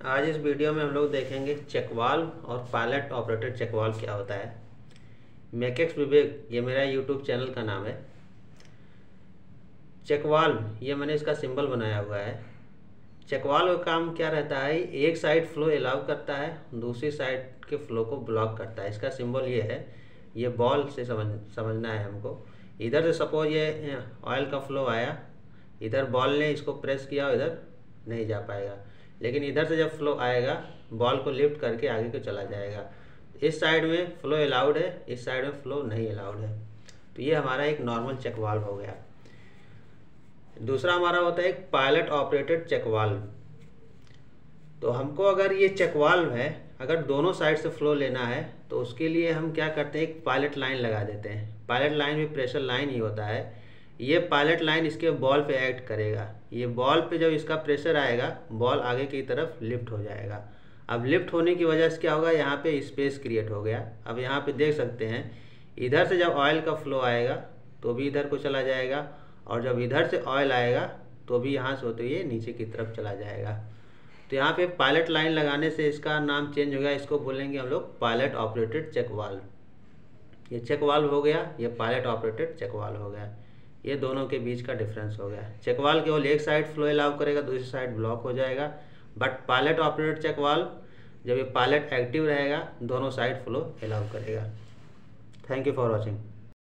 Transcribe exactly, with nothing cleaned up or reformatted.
आज इस वीडियो में हम लोग देखेंगे चेक वाल्व और पायलट ऑपरेटेड चेक वाल्व क्या होता है। मैकेक्स विवेक ये मेरा यूट्यूब चैनल का नाम है। चेक वाल्व ये मैंने इसका सिंबल बनाया हुआ है। चेक वाल्व का काम क्या रहता है, एक साइड फ्लो अलाउ करता है, दूसरी साइड के फ्लो को ब्लॉक करता है। इसका सिंबल ये है, ये बॉल से समझ समझना है हमको। इधर से सपोज ये ऑयल का फ्लो आया, इधर बॉल ने इसको प्रेस किया, इधर नहीं जा पाएगा, लेकिन इधर से जब फ्लो आएगा बॉल को लिफ्ट करके आगे को चला जाएगा। इस साइड में फ्लो अलाउड है, इस साइड में फ्लो नहीं अलाउड है। तो ये हमारा एक नॉर्मल चेक वाल्व हो गया। दूसरा हमारा होता है एक पायलट ऑपरेटेड चेक वाल्व। तो हमको अगर ये चेक वाल्व है, अगर दोनों साइड से फ्लो लेना है तो उसके लिए हम क्या करते हैं, एक पायलट लाइन लगा देते हैं। पायलट लाइन में प्रेशर लाइन ही होता है। ये पायलट लाइन इसके बॉल पे एक्ट करेगा। ये बॉल पे जब इसका प्रेशर आएगा, बॉल आगे की तरफ लिफ्ट हो जाएगा। अब लिफ्ट होने की वजह से क्या होगा, यहाँ पे स्पेस क्रिएट हो गया। अब यहाँ पे देख सकते हैं, इधर से जब ऑयल का फ्लो आएगा तो भी इधर को चला जाएगा, और जब इधर से ऑयल आएगा तो भी यहाँ से होते हुए नीचे की तरफ चला जाएगा। तो यहाँ पे पायलट लाइन लगाने से इसका नाम चेंज हो गया। इसको बोलेंगे हम लोग पायलट ऑपरेटेड चेक वाल्व। ये चेक वाल्व हो गया, ये पायलट ऑपरेटेड चेक वाल्व हो गया। ये दोनों के बीच का डिफरेंस हो गया। चेक वाल्व केवल एक साइड फ्लो अलाउ करेगा, दूसरी साइड ब्लॉक हो जाएगा। But pilot operated check valve जब ये पायलट एक्टिव रहेगा, दोनों साइड फ्लो अलाउ करेगा। Thank you for watching.